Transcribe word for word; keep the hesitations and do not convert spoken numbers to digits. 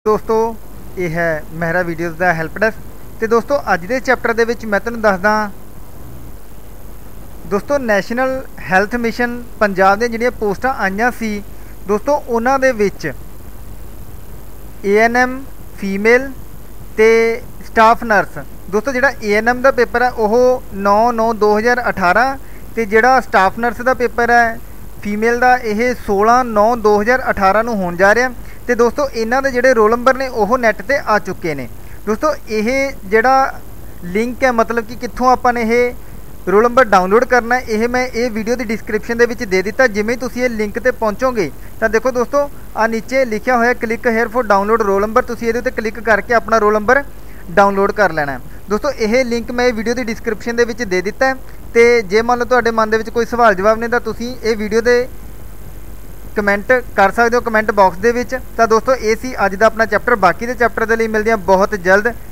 दोस्तों ये है मेहरा वीडियोज़ का हैल्प डेस्क। तो दोस्तों अज के चैप्टर दे विच मैं तुहानूं दसदा दोस्तों नैशनल हैल्थ मिशन पंजाब दी जिहड़ियां पोस्टां आईयां सी दोस्तों उन्हां दे विच ए एन एम फीमेल ते स्टाफ नर्स। दोस्तों जिहड़ा ए एन एम का पेपर है वह नौ नौ दो हज़ार अठारह तो जिहड़ा स्टाफ नर्स का पेपर है फीमेल का यह सोलह नौ दो हज़ार अठारह नूं होण जा रहा। तो दोस्तों इन्हां दे जिहड़े रोल नंबर ने वह नैट ते आ चुके हैं। दोस्तों यह जिहड़ा लिंक है मतलब कि कित्थों आपां ने यह रोल नंबर डाउनलोड करना है यह मैं ये वीडियो की डिस्क्रिप्शन दे विच दे दिता। जिवें तुसीं ये लिंक ते पहुँचोगे तो देखो दोस्तों आ नीचे लिखा होया click here for download roll number. तुसीं इहदे उत्ते क्लिक करके अपना रोल नंबर डाउनलोड कर लेना है। दोस्तों यह लिंक मैं वीडियो की डिस्क्रिप्शन दे विच दे दिता है। तो जे मान लो तुहाडे मन दे विच कोई सवाल जवाब नहीं तो तुसीं ये वीडियो दे कमेंट कर सकते हो कमेंट बॉक्स दे विच। तो दोस्तों ये सी अज दा अपना चैप्टर। बाकी दे चैप्टर दे लई मिलदे हां बहुत जल्द।